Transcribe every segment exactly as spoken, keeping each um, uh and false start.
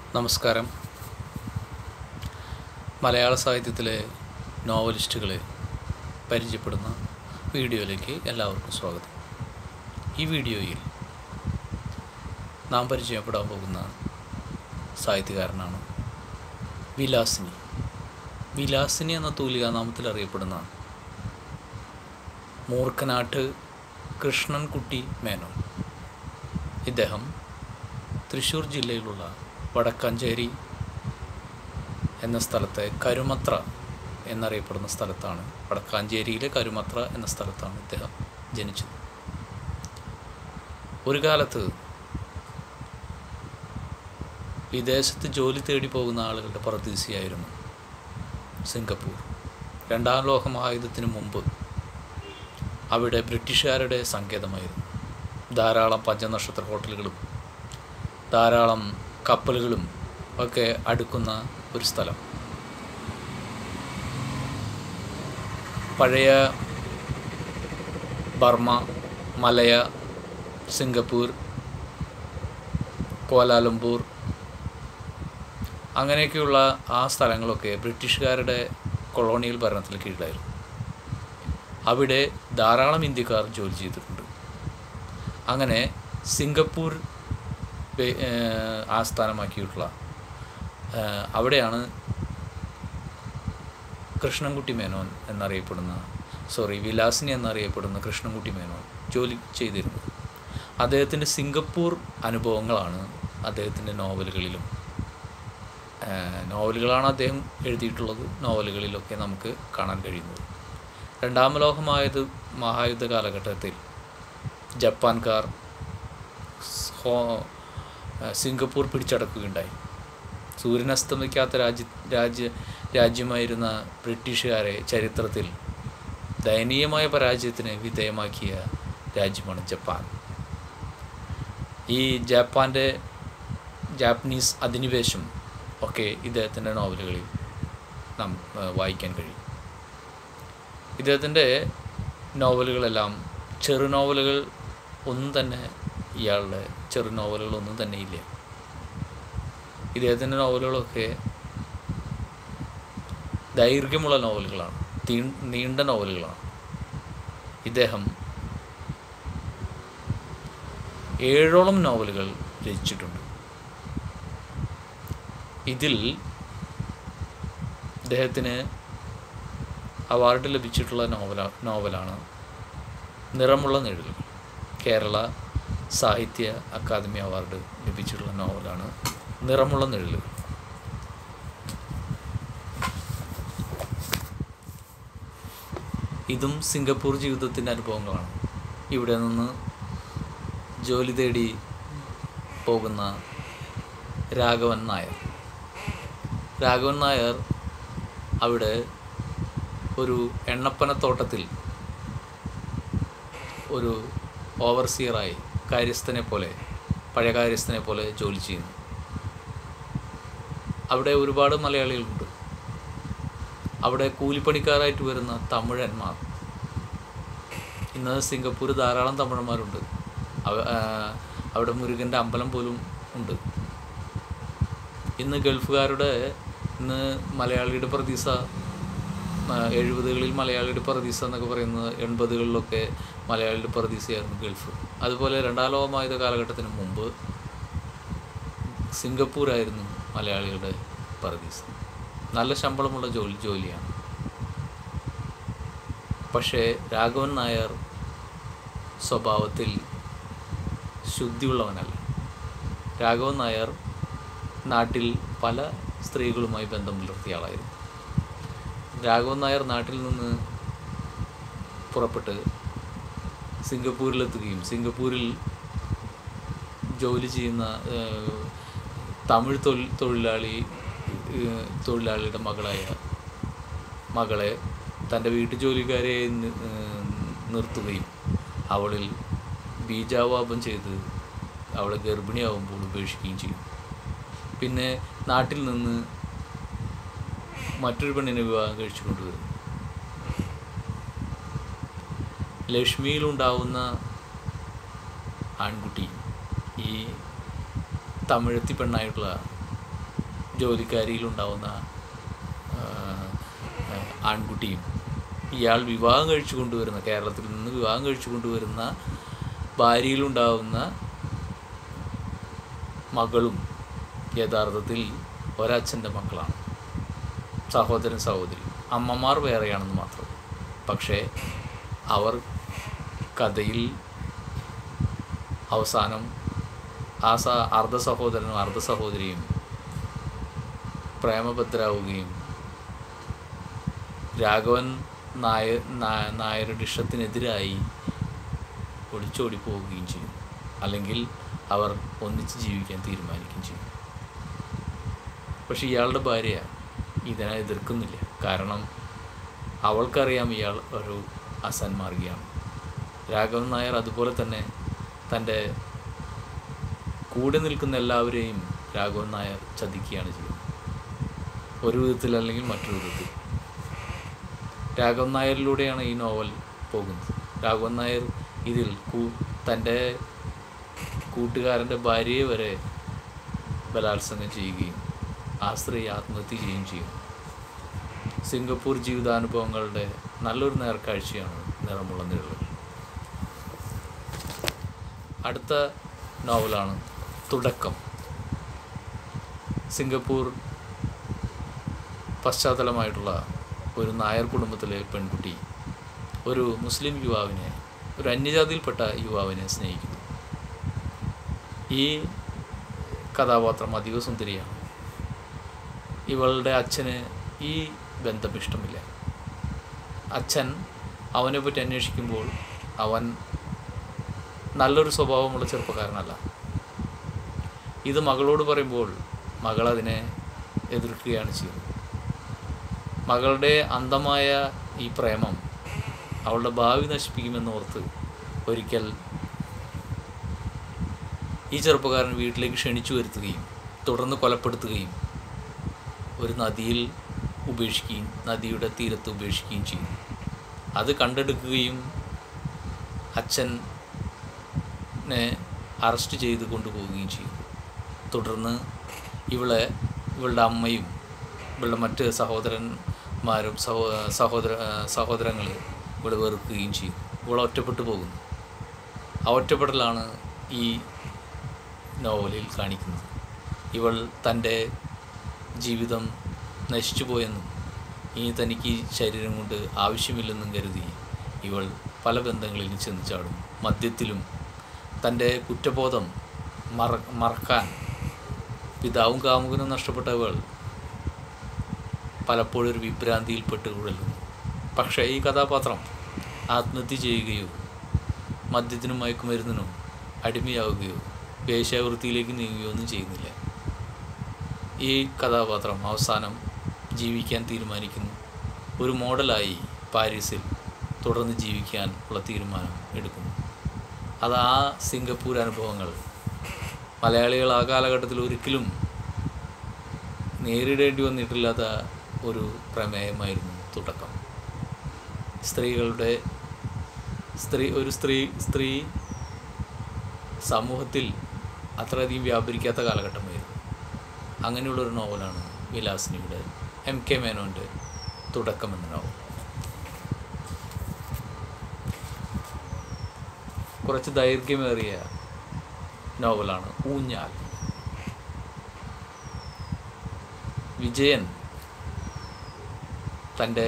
നമസ്കാരം. മലയാള സാഹിത്യത്തിലെ നോവലിസ്റ്റുകളെ പരിചയപ്പെടുന്ന വീഡിയോയിലേക്ക് എല്ലാവർക്കും സ്വാഗതം. ഈ വീഡിയോയിൽ നാം പരിചയപ്പെടാൻ പോകുന്ന സാഹിത്യകാരനാണ് വിലാസിനി. വിലാസിനി എന്ന തൂലികാനാമത്തിൽ അറിയപ്പെടുന്ന മൂർഖനാട്ട് കൃഷ്ണൻകുട്ടി മേനോൻ. ഇദ്ദേഹം തൃശ്ശൂർ ജില്ലയിലുള്ള വടക്കാഞ്ചേരി എന്ന സ്ഥലത്തെ കരുമത്ര എന്നറിയപ്പെടുന്ന സ്ഥലത്താണ് വടക്കാഞ്ചേരിയിലെ കരുമത്ര എന്ന സ്ഥലത്താണ് ഇദ്ദേഹം ജനിച്ചത്. ഒരു കാലത്ത് വിദേശത്ത് ജോലി തേടി പോകുന്ന ആളുകളുടെ പറുദീസയായിരുന്നു സിംഗപ്പൂർ. രണ്ടാം ലോക മഹായുദ്ധത്തിന് മുമ്പ് അവിടെ ബ്രിട്ടീഷുകാരുടെ സങ്കേതമായിരുന്നു. ധാരാളം പഞ്ചനക്ഷത്ര ഹോട്ടലുകളും ധാരാളം കപ്പലുകളും ഒക്കെ അടുക്കുന്ന ഒരു സ്ഥലം. പഴയ ബർമ്മ, മലയ, സിംഗപ്പൂർ, കോലാലംപൂർ അങ്ങനെയൊക്കെയുള്ള ആ സ്ഥലങ്ങളൊക്കെ ബ്രിട്ടീഷുകാരുടെ കൊളോണിയൽ ഭരണത്തിന് കീഴിലായിരുന്നു. അവിടെ ധാരാളം ഇന്ത്യക്കാർ ജോലി ചെയ്തിട്ടുണ്ട്. അങ്ങനെ സിംഗപ്പൂർ ആസ്ഥാനമാക്കിയിട്ടുള്ള അവിടെയാണ് കൃഷ്ണൻകുട്ടി മേനോൻ എന്നറിയപ്പെടുന്ന സോറി വിലാസിനി എന്നറിയപ്പെടുന്ന കൃഷ്ണൻകുട്ടി മേനോൻ ജോലി ചെയ്തിരുന്നത്. അദ്ദേഹത്തിൻ്റെ സിംഗപ്പൂർ അനുഭവങ്ങളാണ് അദ്ദേഹത്തിൻ്റെ നോവലുകളിലും നോവലുകളാണ് അദ്ദേഹം എഴുതിയിട്ടുള്ളത് നോവലുകളിലൊക്കെ നമുക്ക് കാണാൻ കഴിയുന്നത്. രണ്ടാം ലോകമായത് മഹായുദ്ധ കാലഘട്ടത്തിൽ ജപ്പാൻകാർ സിംഗപ്പൂർ പിടിച്ചടക്കുകയുണ്ടായി. സൂര്യനസ്തമിക്കാത്ത രാജ്യ രാജ്യ രാജ്യമായിരുന്ന ബ്രിട്ടീഷുകാരെ ചരിത്രത്തിൽ ദയനീയമായ പരാജയത്തിന് വിധേയമാക്കിയ രാജ്യമാണ് ജപ്പാൻ. ഈ ജപ്പാൻ്റെ ജാപ്പനീസ് അധിനിവേശം ഒക്കെ ഇദ്ദേഹത്തിൻ്റെ നോവലുകളിൽ നാം വായിക്കാൻ കഴിയും. ഇദ്ദേഹത്തിൻ്റെ നോവലുകളെല്ലാം ചെറു നോവലുകൾ ഒന്നും തന്നെ ഇയാളുടെ ചെറു നോവലുകളൊന്നും തന്നെ ഇല്ല. ഇദ്ദേഹത്തിൻ്റെ നോവലുകളൊക്കെ ദൈർഘ്യമുള്ള നോവലുകളാണ്, തീ നീണ്ട നോവലുകളാണ്. ഇദ്ദേഹം ഏഴോളം നോവലുകൾ രചിച്ചിട്ടുണ്ട്. ഇതിൽ ഇദ്ദേഹത്തിന് അവാർഡ് ലഭിച്ചിട്ടുള്ള നോവല നോവലാണ് നിറമുള്ള നിഴലുകൾ. കേരള സാഹിത്യ അക്കാദമി അവാർഡ് ലഭിച്ചിട്ടുള്ള നോവലാണ് നിറമുള്ള നിഴലുകൾ. ഇതും സിംഗപ്പൂർ ജീവിതത്തിൻ്റെ അനുഭവങ്ങളാണ്. ഇവിടെ നിന്ന് ജോലി തേടി പോകുന്ന രാഘവൻ നായർ. രാഘവൻ നായർ അവിടെ ഒരു എണ്ണപ്പനത്തോട്ടത്തിൽ ഒരു ഓവർസിയറായി കാര്യസ്ഥനെ പോലെ പഴയ കാര്യസ്ഥനെ പോലെ ജോലി ചെയ്യുന്നു. അവിടെ ഒരുപാട് മലയാളികളുണ്ട്. അവിടെ കൂലിപ്പണിക്കാരായിട്ട് വരുന്ന തമിഴന്മാർ. ഇന്ന് സിംഗപ്പൂർ ധാരാളം തമിഴന്മാരുണ്ട്. അവിടെ മുരുകൻ്റെ അമ്പലം പോലും ഉണ്ട്. ഇന്ന് ഗൾഫുകാരുടെ ഇന്ന് മലയാളിയുടെ പ്രതീസ എഴുപതുകളിൽ മലയാളിയുടെ പറുദീസ എന്നൊക്കെ പറയുന്നത് എൺപതുകളിലൊക്കെ മലയാളിയുടെ പറുദീസയായിരുന്നു ഗൾഫ്. അതുപോലെ രണ്ടാം ലോകമായുധ കാലഘട്ടത്തിന് മുമ്പ് സിംഗപ്പൂരായിരുന്നു മലയാളികളുടെ പറുദീസ. നല്ല ശമ്പളമുള്ള ജോലി ജോലിയാണ്. പക്ഷേ രാഘവൻ നായർ സ്വഭാവത്തിൽ ശുദ്ധിയുള്ളവനല്ല. രാഘവൻ നായർ നാട്ടിൽ പല സ്ത്രീകളുമായി ബന്ധം പുലർത്തിയ ആളായിരുന്നു. രാഘവൻ നായർ നാട്ടിൽ നിന്ന് പുറപ്പെട്ട് സിംഗപ്പൂരിലെത്തുകയും സിംഗപ്പൂരിൽ ജോലി ചെയ്യുന്ന തമിഴ് തൊഴിൽ തൊഴിലാളി തൊഴിലാളിയുടെ മകളായ മകളെ തൻ്റെ വീട്ടുജോലിക്കാരെ നിർത്തുകയും അവളിൽ ബീജാവാപം ചെയ്ത് അവളെ ഗർഭിണിയാവുമ്പോൾ ഉപേക്ഷിക്കുകയും ചെയ്യും. പിന്നെ നാട്ടിൽ നിന്ന് മറ്റൊരു പെണ്ണിനെ വിവാഹം കഴിച്ചു കൊണ്ടുവരും. ലക്ഷ്മിയിലുണ്ടാവുന്ന ആൺകുട്ടി ഈ തമിഴത്തി പെണ്ണായിട്ടുള്ള ജോലിക്കാരിയിലുണ്ടാവുന്ന ആൺകുട്ടിയും ഇയാൾ വിവാഹം കഴിച്ചു കൊണ്ടുവരുന്ന, കേരളത്തിൽ നിന്ന് വിവാഹം കഴിച്ചു കൊണ്ടുവരുന്ന ഭാര്യയിലുണ്ടാവുന്ന മകളും യഥാർത്ഥത്തിൽ ഒരച്ഛൻ്റെ മക്കളാണ്, സഹോദരൻ സഹോദരി. അമ്മമാർ വേറെയാണെന്ന് മാത്രം. പക്ഷേ അവർ കഥയിൽ അവസാനം ആ സ അർദ്ധ സഹോദരനും അർദ്ധ സഹോദരിയും പ്രേമബദ്ധരാവുകയും രാഘവൻ നായർ നായരുടെ ഇഷ്ടത്തിനെതിരായി ഒളിച്ചോടി പോവുകയും ചെയ്യും. അല്ലെങ്കിൽ അവർ ഒന്നിച്ച് ജീവിക്കാൻ തീരുമാനിക്കുകയും ചെയ്യും. പക്ഷെ ഇയാളുടെ ഭാര്യ ഇതിനെ എതിർക്കുന്നില്ല. കാരണം അവൾക്കറിയാം ഇയാൾ ഒരു അസന്മാർഗിയാണ്. രാഘവൻ നായർ അതുപോലെ തന്നെ തൻ്റെ കൂടെ നിൽക്കുന്ന എല്ലാവരെയും രാഘവൻ നായർ ചതിക്കുകയാണ് ചെയ്യുന്നത്, ഒരു വിധത്തിൽ അല്ലെങ്കിൽ മറ്റൊരു വിധത്തിൽ. രാഘവൻ നായരിലൂടെയാണ് ഈ നോവൽ പോകുന്നത്. രാഘവൻ നായർ ഇതിൽ തൻ്റെ കൂട്ടുകാരൻ്റെ ഭാര്യയെ വരെ ബലാത്സംഗം ചെയ്യുകയും ആ സ്ത്രീ ആത്മഹത്യ ചെയ്യുകയും ചെയ്യും. സിംഗപ്പൂർ ജീവിതാനുഭവങ്ങളുടെ നല്ലൊരു നേർക്കാഴ്ചയാണ് നിറമുള്ള നിഴലുകൾ. അടുത്ത നോവലാണ് തുടക്കം. സിംഗപ്പൂർ പശ്ചാത്തലമായിട്ടുള്ള ഒരു നായർ കുടുംബത്തിലെ പെൺകുട്ടി ഒരു മുസ്ലിം യുവാവിനെ, ഒരു അന്യജാതിയിൽപ്പെട്ട യുവാവിനെ സ്നേഹിക്കുന്നു. ഈ കഥാപാത്രം അതീവ സുന്ദരിയാണ്. ഇവളുടെ അച്ഛന് ഈ ബന്ധം ഇഷ്ടമില്ല. അച്ഛൻ അവനെപ്പറ്റി അന്വേഷിക്കുമ്പോൾ അവൻ നല്ലൊരു സ്വഭാവമുള്ള ചെറുപ്പക്കാരനല്ല. ഇത് മകളോട് പറയുമ്പോൾ മകൾ അതിനെ എതിർക്കുകയാണ് ചെയ്യുന്നത്. മകളുടെ അന്ധമായ ഈ പ്രേമം അവളുടെ ഭാവി നശിപ്പിക്കുമെന്നോർത്ത് ഒരിക്കൽ ഈ ചെറുപ്പക്കാരൻ വീട്ടിലേക്ക് ക്ഷണിച്ചു വരുത്തുകയും തുടർന്ന് കൊലപ്പെടുത്തുകയും ഒരു നദിയിൽ ഉപേക്ഷിക്കുകയും നദിയുടെ തീരത്ത് ഉപേക്ഷിക്കുകയും ചെയ്യും. അത് കണ്ടെടുക്കുകയും അച്ഛനെ അറസ്റ്റ് ചെയ്ത് കൊണ്ടുപോവുകയും ചെയ്യും. തുടർന്ന് ഇവളെ ഇവളുടെ അമ്മയും ഇവളുടെ മറ്റ് സഹോദരന്മാരും സഹോ സഹോദര സഹോദരങ്ങൾ ഇവളെ വെറുക്കുകയും ചെയ്യും. ഇവളെ ഒറ്റപ്പെട്ടു പോകുന്നു. ആ ഒറ്റപ്പെടലാണ് ഈ നോവലിൽ കാണിക്കുന്നത്. ഇവൾ തൻ്റെ ജീവിതം നശിച്ചു പോയെന്നും ഇനി തനിക്ക് ശരീരം കൊണ്ട് ആവശ്യമില്ലെന്നും കരുതി ഇവൾ പല ബന്ധങ്ങളിലും ചെന്ന് ചാടും. മദ്യത്തിലും തൻ്റെ കുറ്റബോധം മറ മറക്കാൻ പിതാവും കാമുകനും നഷ്ടപ്പെട്ടവൾ പലപ്പോഴും ഒരു വിഭ്രാന്തിയിൽപ്പെട്ട് ഉഴലുന്നു. പക്ഷേ ഈ കഥാപാത്രം ആത്മഹത്യ ചെയ്യുകയോ മദ്യത്തിനും മയക്കുമരുന്നിനും അടിമയാവുകയോ വേശ്യാവൃത്തിയിലേക്ക് നീങ്ങുകയോ ഒന്നും ചെയ്യുന്നില്ല. ഈ കഥാപാത്രം അവസാനം ജീവിക്കാൻ തീരുമാനിക്കുന്നു. ഒരു മോഡലായി പാരീസിൽ തുടർന്ന് ജീവിക്കാൻ ഉള്ള തീരുമാനം എടുക്കുന്നു. അത് ആ സിംഗപ്പൂർ അനുഭവങ്ങൾ മലയാളികൾ ആ കാലഘട്ടത്തിൽ ഒരിക്കലും നേരിടേണ്ടി വന്നിട്ടില്ലാത്ത ഒരു പ്രമേയമായിരുന്നു തുടക്കം. സ്ത്രീകളുടെ സ്ത്രീ ഒരു സ്ത്രീ സ്ത്രീ സമൂഹത്തിൽ അത്രയധികം വ്യാപരിക്കാത്ത കാലഘട്ടമായിരുന്നു. അങ്ങനെയുള്ളൊരു നോവലാണ് വിലാസിനിയുടെ എം കെ മേനോൻ്റെ തുടക്കം എന്ന നോവൽ. കുറച്ച് ദൈർഘ്യമേറിയ നോവലാണ് ഊഞ്ഞാൽ. വിജയൻ തൻ്റെ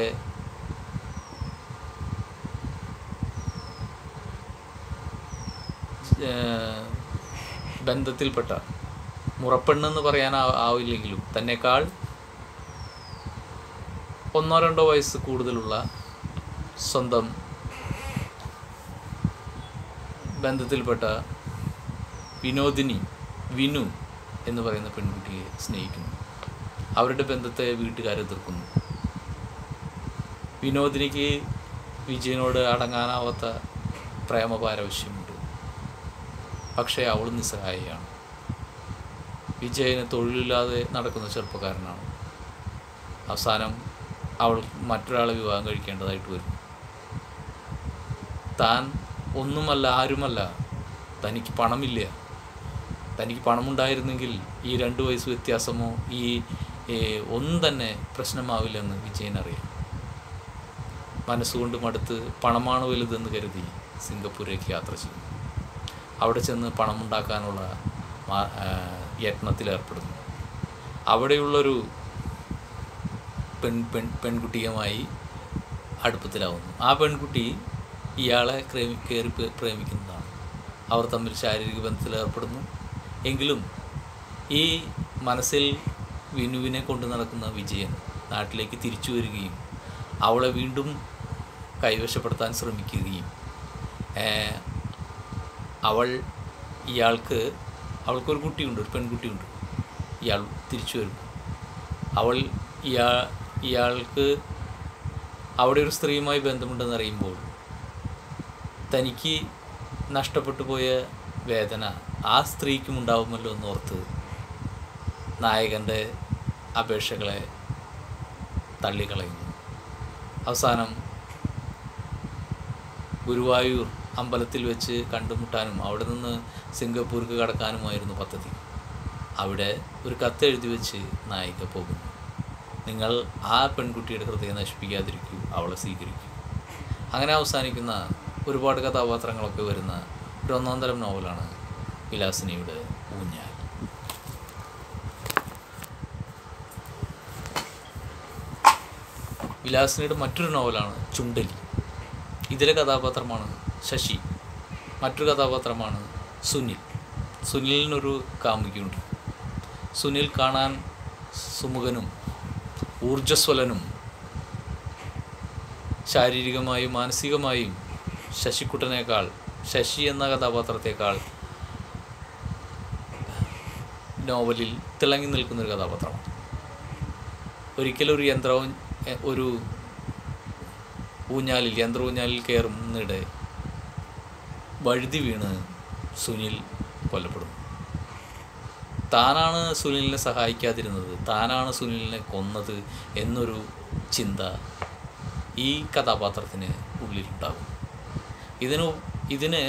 ബന്ധത്തിൽപ്പെട്ട മുറപ്പെണ്ണെന്ന് പറയാൻ ആവില്ലെങ്കിലും തന്നെക്കാൾ ഒന്നോ രണ്ടോ വയസ്സ് കൂടുതലുള്ള സ്വന്തം ബന്ധത്തിൽപ്പെട്ട വിനോദിനി വിനു എന്ന് പറയുന്ന പെൺകുട്ടിയെ സ്നേഹിക്കുന്നു. അവരുടെ ബന്ധത്തെ വീട്ടുകാർ എതിർക്കുന്നു. വിനോദിനിക്ക് വിജയനോട് അടങ്ങാനാവാത്ത പ്രേമപാരവശ്യമുണ്ട്. പക്ഷേ അവൾ നിസ്സഹായിയാണ്. വിജയന് തൊഴിലില്ലാതെ നടക്കുന്ന ചെറുപ്പക്കാരനാണ്. അവസാനം അവൾ മറ്റൊരാളെ വിവാഹം കഴിക്കേണ്ടതായിട്ട് വരും. താൻ ഒന്നുമല്ല, ആരുമല്ല, തനിക്ക് പണമില്ല, തനിക്ക് പണമുണ്ടായിരുന്നെങ്കിൽ ഈ രണ്ട് വയസ്സ് വ്യത്യാസമോ ഈ ഒന്നും തന്നെ പ്രശ്നമാവില്ലെന്ന് വിജയനറിയാം. മനസ്സുകൊണ്ട് മടുത്ത് പണമാണ് വലുതെന്ന് കരുതി സിംഗപ്പൂരേക്ക് യാത്ര ചെയ്യും. അവിടെ ചെന്ന് പണമുണ്ടാക്കാനുള്ള യത്നത്തിലേർപ്പെടുന്നു. അവിടെയുള്ളൊരു പെൺ പെൺ പെൺകുട്ടിയുമായി അടുപ്പത്തിലാവുന്നു. ആ പെൺകുട്ടി ഇയാളെ പ്രേമി കയറി പ്രേമിക്കുന്നതാണ്. അവർ തമ്മിൽ ശാരീരിക ബന്ധത്തിലേർപ്പെടുന്നു. എങ്കിലും ഈ മനസ്സിൽ വിനുവിനെ കൊണ്ട് നടക്കുന്ന വിജയൻ നാട്ടിലേക്ക് തിരിച്ചു വരികയും അവളെ വീണ്ടും കൈവശപ്പെടുത്താൻ ശ്രമിക്കുകയും അവൾ ഇയാൾക്ക് അവൾക്കൊരു കുട്ടിയുണ്ട്, ഒരു പെൺകുട്ടിയുണ്ട്. ഇയാൾ തിരിച്ചു വരും. അവൾ ഇയാ ഇയാൾക്ക് അവിടെ ഒരു സ്ത്രീയുമായി ബന്ധമുണ്ടെന്നറിയുമ്പോൾ തനിക്ക് നഷ്ടപ്പെട്ടു പോയ വേദന ആ സ്ത്രീക്കും ഉണ്ടാവുമല്ലോ എന്നോർത്ത് നായകൻ്റെ അപേക്ഷകളെ തള്ളിക്കളയുന്നു. അവസാനം ഗുരുവായൂർ അമ്പലത്തിൽ വെച്ച് കണ്ടുമുട്ടാനും അവിടെ നിന്ന് സിംഗപ്പൂർക്ക് കടക്കാനുമായിരുന്നു പദ്ധതി. അവിടെ ഒരു കത്ത് എഴുതി വെച്ച് നായിക പോകുന്നു. നിങ്ങൾ ആ പെൺകുട്ടിയുടെ ഹൃദയം നശിപ്പിക്കാതിരിക്കൂ, അവളെ സ്വീകരിക്കൂ. അങ്ങനെ അവസാനിക്കുന്ന ഒരുപാട് കഥാപാത്രങ്ങളൊക്കെ വരുന്ന ഒരു ഒന്നാം തരം നോവലാണ് വിലാസിനിയുടെ ഊഞ്ഞാൽ. വിലാസിനിയുടെ മറ്റൊരു നോവലാണ് ചുണ്ടലി. ഇതിലെ കഥാപാത്രമാണ് ശശി. മറ്റൊരു കഥാപാത്രമാണ് സുനിൽ. സുനിലിനൊരു കാമുകിയുണ്ട്. സുനിൽ കാണാൻ സുമുഖനും ഊർജ്ജസ്വലനും ശാരീരികമായും മാനസികമായും ശശിക്കുട്ടനേക്കാൾ, ശശി എന്ന കഥാപാത്രത്തേക്കാൾ നോവലിൽ തിളങ്ങി നിൽക്കുന്നൊരു കഥാപാത്രമാണ്. ഒരിക്കലും ഒരു യന്ത്രവും ഒരു ഊഞ്ഞാലിൽ യന്ത്ര ഊഞ്ഞാലിൽ കയറുന്നിടെ വഴുതി വീണ് സുനിൽ കൊല്ലപ്പെടുന്നു. താനാണ് സുനിലിനെ സഹായിക്കാതിരുന്നത്, താനാണ് സുനിലിനെ കൊന്നത് എന്നൊരു ചിന്ത ഈ കഥാപാത്രത്തിന് ഉള്ളിലുണ്ടാകും. ഇതിന് ഇതിന്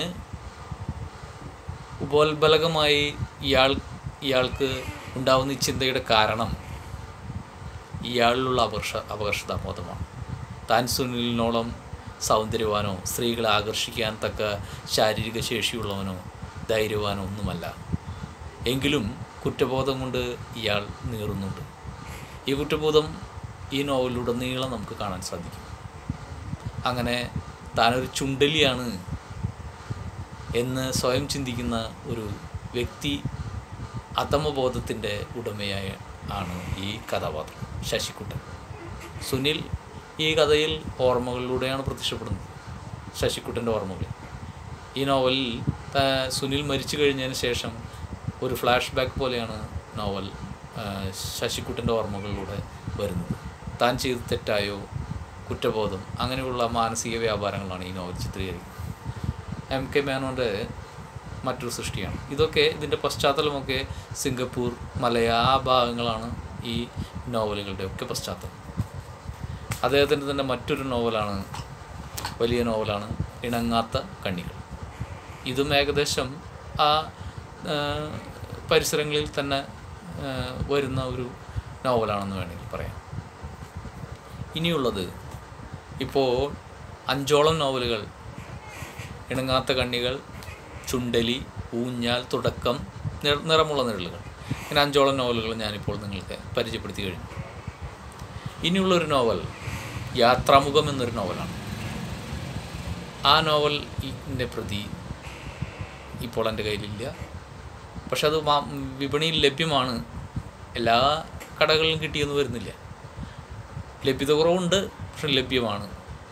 ഉപോത്ബലകമായി ഇയാൾ ഇയാൾക്ക് ഉണ്ടാകുന്ന ഈ ചിന്തയുടെ കാരണം ഇയാളിലുള്ള അപകർഷ അപകർഷതാബോധമാണ്. താൻ സുനിലിനോളം സൗന്ദര്യവാനോ സ്ത്രീകളെ ആകർഷിക്കാൻ തക്ക ശാരീരിക ശേഷിയുള്ളവനോ ധൈര്യവാനോ ഒന്നുമല്ല. എങ്കിലും കുറ്റബോധം കൊണ്ട് ഇയാൾ നീറുന്നുണ്ട്. ഈ കുറ്റബോധം ഈ നോവലിലുടനീളം നമുക്ക് കാണാൻ സാധിക്കും. അങ്ങനെ താനൊരു ചുണ്ടലിയാണ് എന്ന് സ്വയം ചിന്തിക്കുന്ന ഒരു വ്യക്തി അധമബോധത്തിൻ്റെ ഉടമയായ ആണ് ഈ കഥാപാത്രം ശശിക്കുട്ടൻ. സുനിൽ ഈ കഥയിൽ ഓർമ്മകളിലൂടെയാണ് പ്രത്യക്ഷപ്പെടുന്നത്, ശശിക്കുട്ടൻ്റെ ഓർമ്മകൾ. ഈ നോവലിൽ സുനിൽ മരിച്ചു കഴിഞ്ഞതിന് ശേഷം ഒരു ഫ്ലാഷ് ബാക്ക് പോലെയാണ് നോവൽ ശശിക്കുട്ടൻ്റെ ഓർമ്മകളിലൂടെ വരുന്നത്. താൻ ചെയ്ത് തെറ്റായോ, കുറ്റബോധം, അങ്ങനെയുള്ള മാനസിക വ്യാപാരങ്ങളാണ് ഈ നോവൽ ചിത്രീകരിക്കുന്നത്. എം കെ മേനോൻ്റെ മറ്റൊരു സൃഷ്ടിയാണ്. ഇതൊക്കെ ഇതിൻ്റെ പശ്ചാത്തലമൊക്കെ സിംഗപ്പൂർ, മലയ ആ ഭാഗങ്ങളാണ് ഈ നോവലുകളുടെ ഒക്കെ പശ്ചാത്തലം. അദ്ദേഹത്തിൻ്റെ തന്നെ മറ്റൊരു നോവലാണ്, വലിയ നോവലാണ് ഇണങ്ങാത്ത കണ്ണികൾ. ഇതും ഏകദേശം ആ പരിസരങ്ങളിൽ തന്നെ വരുന്ന ഒരു നോവലാണെന്ന് വേണമെങ്കിൽ പറയാം. ഇനിയുള്ളത് ഇപ്പോൾ അഞ്ചോളം നോവലുകൾ, ഇണങ്ങാത്ത കണ്ണികൾ, ചുണ്ടലി, ഊഞ്ഞാൽ, തുടക്കം, നിറമുള്ള നിഴലുകൾ, ഇങ്ങനെ അഞ്ചോളം നോവലുകൾ ഞാനിപ്പോൾ നിങ്ങൾക്ക് പരിചയപ്പെടുത്തി കഴിഞ്ഞു. ഇനിയുള്ളൊരു നോവൽ യാത്രാമുഖം എന്നൊരു നോവലാണ്. ആ നോവലിൻ്റെ പ്രതി ഇപ്പോൾ എൻ്റെ കയ്യിലില്ല, പക്ഷെ അത് വിപണിയിൽ ലഭ്യമാണ്. എല്ലാ കടകളിലും കിട്ടിയെന്ന് വരുന്നില്ല. ലഭ്യത കുറവുണ്ട്, പക്ഷെ ലഭ്യമാണ്.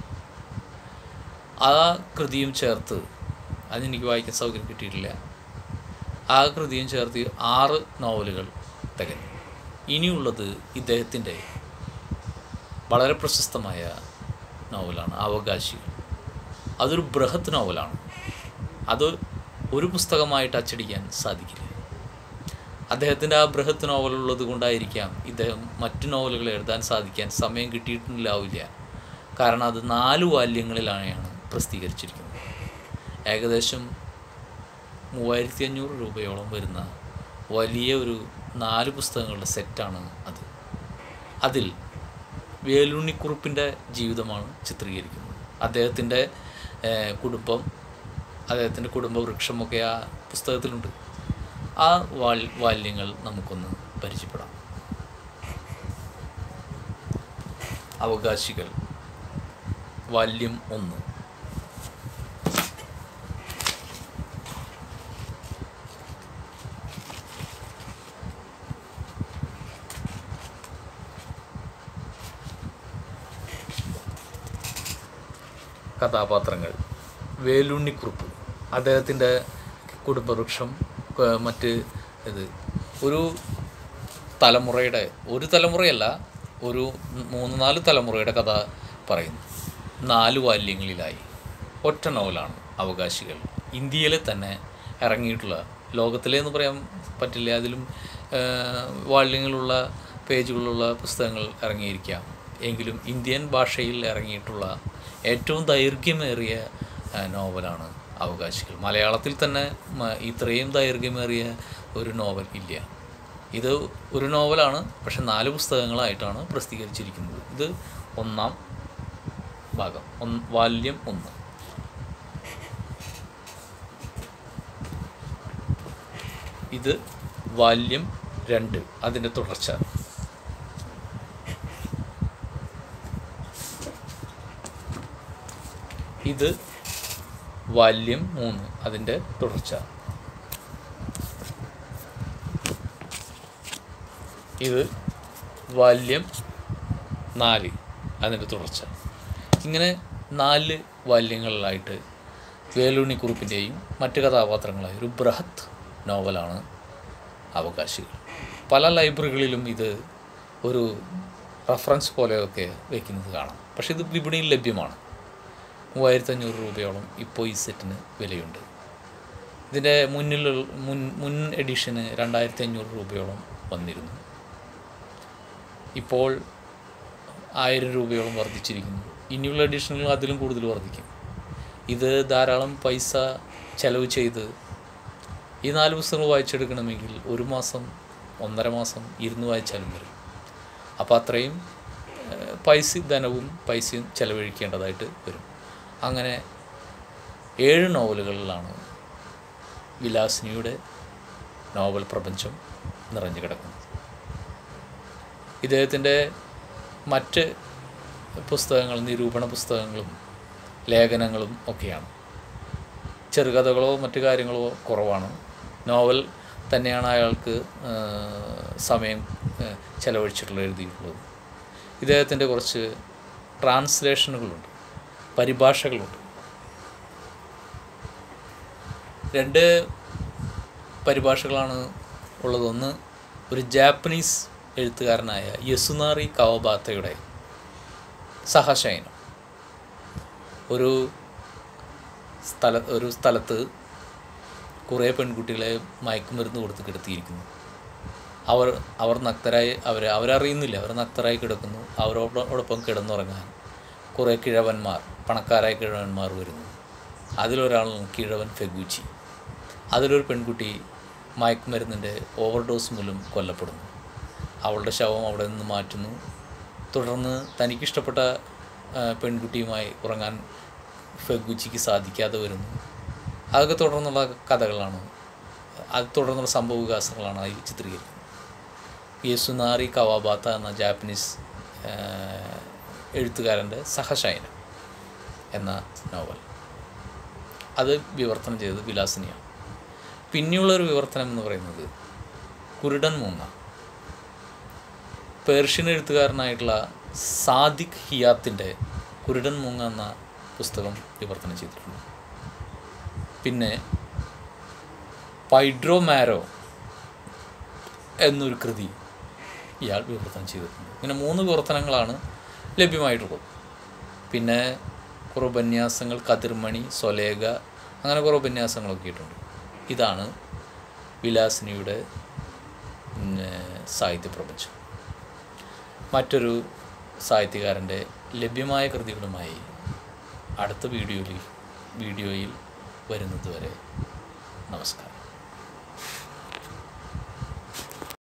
ആ കൃതിയും ചേർത്ത്, അതെനിക്ക് വായിക്കാൻ സൗകര്യം കിട്ടിയിട്ടില്ല, ആ കൃതിയും ചേർത്ത് ആറ് നോവലുകൾ തികഞ്ഞു. ഇനിയുള്ളത് ഇദ്ദേഹത്തിൻ്റെ വളരെ പ്രശസ്തമായ നോവലാണ് അവകാശികൾ. അതൊരു ബൃഹത്ത് നോവലാണ്. അത് ഒരു പുസ്തകമായിട്ട് അച്ചടിക്കാൻ സാധിക്കില്ല. അദ്ദേഹത്തിൻ്റെ ആ ബൃഹത്ത് നോവലുള്ളത് കൊണ്ടായിരിക്കാം ഇദ്ദേഹം മറ്റു നോവലുകൾ എഴുതാൻ സാധിക്കാൻ സമയം കിട്ടിയിട്ടുണ്ടാവില്ല. കാരണം അത് നാല് വാല്യങ്ങളിലാണ് പ്രസിദ്ധീകരിച്ചിരിക്കുന്നത്. ഏകദേശം മൂവായിരത്തി അഞ്ഞൂറ് രൂപയോളം വരുന്ന വലിയ ഒരു നാല് പുസ്തകങ്ങളുടെ സെറ്റാണ് അത്. അതിൽ വേലുണ്ണിക്കുറുപ്പിൻ്റെ ജീവിതമാണ് ചിത്രീകരിക്കുന്നത്. അദ്ദേഹത്തിൻ്റെ കുടുംബം, അദ്ദേഹത്തിൻ്റെ കുടുംബവൃക്ഷമൊക്കെ ആ പുസ്തകത്തിലുണ്ട്. ആ വാൽ വാല്യങ്ങൾ നമുക്കൊന്ന് പരിചയപ്പെടാം. അവകാശികൾ വാല്യം ഒന്ന്. കഥാപാത്രങ്ങൾ: വേലുണ്ണിക്കുറുപ്പ്, അദ്ദേഹത്തിൻ്റെ കുടുംബവൃക്ഷം, മറ്റ് ഇത് ഒരു തലമുറയുടെ, ഒരു തലമുറയല്ല, ഒരു മൂന്ന് നാല് തലമുറയുടെ കഥ പറയുന്നു. നാല് വാല്യങ്ങളിലായി ഒറ്റ നോവലാണ് അവകാശികൾ. ഇന്ത്യയിലെ തന്നെ ഇറങ്ങിയിട്ടുള്ള, ലോകത്തിലെന്ന് പറയാൻ പറ്റില്ല, അതിലും വാല്യങ്ങളുള്ള പേജുകളുള്ള പുസ്തകങ്ങൾ ഇറങ്ങിയിരിക്കാം, എങ്കിലും ഇന്ത്യൻ ഭാഷയിൽ ഇറങ്ങിയിട്ടുള്ള ഏറ്റവും ദൈർഘ്യമേറിയ നോവലാണ് അവകാശികൾ. മലയാളത്തിൽ തന്നെ ഇത്രയും ദൈർഘ്യമേറിയ ഒരു നോവൽ ഇല്ല. ഇത് ഒരു നോവലാണ്, പക്ഷെ നാല് പുസ്തകങ്ങളായിട്ടാണ് പ്രസിദ്ധീകരിച്ചിരിക്കുന്നത്. ഇത് ഒന്നാം ഭാഗം, ഒന്ന് വാല്യം ഒന്ന്. ഇത് വാല്യം രണ്ട്, അതിൻ്റെ തുടർച്ച. ഇത് വാല്യം മൂന്ന്, അതിൻ്റെ തുടർച്ച. ഇത് വാല്യം നാല്, അതിൻ്റെ തുടർച്ച. ഇങ്ങനെ നാല് വാല്യങ്ങളിലായിട്ട് വേലുണ്ണിക്കുറുപ്പിൻ്റെയും മറ്റ് കഥാപാത്രങ്ങളായ ഒരു ബൃഹത്ത് നോവലാണ് അവകാശികൾ. പല ലൈബ്രറികളിലും ഇത് ഒരു റഫറൻസ് പോലെയൊക്കെ വയ്ക്കുന്നത് കാണാം. പക്ഷേ ഇത് വിപണിയിൽ ലഭ്യമാണ്. മൂവായിരത്തി അഞ്ഞൂറ് രൂപയോളം ഇപ്പോൾ ഈ സെറ്റിന് വിലയുണ്ട്. ഇതിൻ്റെ മുന്നിലുള്ള മുൻ മുൻ എഡിഷന് രണ്ടായിരത്തി അഞ്ഞൂറ് രൂപയോളം വന്നിരുന്നു. ഇപ്പോൾ ആയിരം രൂപയോളം വർദ്ധിച്ചിരിക്കുന്നു. ഇനിയുള്ള എഡിഷനുകൾ അതിലും കൂടുതൽ വർദ്ധിക്കും. ഇത് ധാരാളം പൈസ ചെലവ് ചെയ്ത് ഈ നാല് പുസ്തകങ്ങൾ വായിച്ചെടുക്കണമെങ്കിൽ ഒരു മാസം ഒന്നര മാസം ഇരുന്ന് വായിച്ചാലും വരും. അപ്പോൾ അത്രയും പൈസ ധനവും പൈസയും ചെലവഴിക്കേണ്ടതായിട്ട് വരും. അങ്ങനെ ഏഴ് നോവലുകളിലാണ് വിലാസിനിയുടെ നോവൽ പ്രപഞ്ചം നിറഞ്ഞു കിടക്കുന്നത്. ഇദ്ദേഹത്തിൻ്റെ മറ്റ് പുസ്തകങ്ങൾ നിരൂപണ പുസ്തകങ്ങളും ലേഖനങ്ങളും ഒക്കെയാണ്. ചെറുകഥകളോ മറ്റു കാര്യങ്ങളോ കുറവാണ്. നോവൽ തന്നെയാണ് അയാൾക്ക് സമയം ചെലവഴിച്ചിട്ടുള്ള എഴുതിയിട്ടുള്ളത്. ഇദ്ദേഹത്തിൻ്റെ കുറച്ച് ട്രാൻസ്ലേഷനുകളുണ്ട്, പരിഭാഷകളുണ്ട്. രണ്ട് പരിഭാഷകളാണ് ഉള്ളത്. ഒന്ന് ഒരു ജാപ്പനീസ് എഴുത്തുകാരനായ യസുനാറി കവാബാത്തയുടെ സഹശയനം. ഒരു സ്ഥല ഒരു സ്ഥലത്ത് കുറേ പെൺകുട്ടികളെ മയക്കുമരുന്ന് കൊടുത്ത് കിടത്തിയിരിക്കുന്നു. അവർ അവർ നഗ്നരായി അവർ അവരറിയുന്നില്ല അവർ നഗ്നരായി കിടക്കുന്നു. അവരോടൊപ്പം കിടന്നുറങ്ങാൻ കുറേ കിഴവന്മാർ, പണക്കാരായ കിഴവന്മാർ വരുന്നു. അതിലൊരാളാണ് കിഴവൻ ഫെഗുച്ചി. അതിലൊരു പെൺകുട്ടി മയക്കുമരുന്നിൻ്റെ ഓവർഡോസ് മൂലം കൊല്ലപ്പെടുന്നു. അവളുടെ ശവം അവിടെ നിന്ന് മാറ്റുന്നു. തുടർന്ന് തനിക്കിഷ്ടപ്പെട്ട പെൺകുട്ടിയുമായി ഉറങ്ങാൻ ഫെഗുച്ചിക്ക് സാധിക്കാതെ വരുന്നു. അതൊക്കെ തുടർന്നുള്ള കഥകളാണ്, അത് തുടർന്നുള്ള സംഭവവികാസങ്ങളാണ് അതിൽ ചിത്രീകരിക്കുന്നത്. യസുനാറി കവാബാത്ത എന്ന ജാപ്പനീസ് എഴുത്തുകാരൻ്റെ സഹശയനം എന്ന നോവൽ, അത് വിവർത്തനം ചെയ്തത് വിലാസിനിയാണ്. പിന്നെയുള്ളൊരു വിവർത്തനം എന്ന് പറയുന്നത് കുരുടൻ മൂങ്ങ. പേർഷ്യൻ എഴുത്തുകാരനായിട്ടുള്ള സാദിഖ് ഹിയാത്തിൻ്റെ കുരുടൻ മൂങ്ങ എന്ന പുസ്തകം വിവർത്തനം ചെയ്തിട്ടുണ്ട്. പിന്നെ പൈഡ്രോ മാരോ എന്നൊരു കൃതി ഇയാൾ വിവർത്തനം ചെയ്തിട്ടുണ്ട്. ഇങ്ങനെ മൂന്ന് വിവർത്തനങ്ങളാണ് ലഭ്യമായിട്ടുള്ളത്. പിന്നെ കുറേ ഉപന്യാസങ്ങൾ, കതിർമണി, സ്വലേഖ, അങ്ങനെ കുറേ ഉപന്യാസങ്ങളൊക്കെ ഇട്ടുണ്ട്. ഇതാണ് വിലാസിനിയുടെ സാഹിത്യപ്രപഞ്ചം. മറ്റൊരു സാഹിത്യകാരൻ്റെ ലഭ്യമായ കൃതികളുമായി അടുത്ത വീഡിയോയിൽ വീഡിയോയിൽ വരുന്നത് വരെ നമസ്കാരം.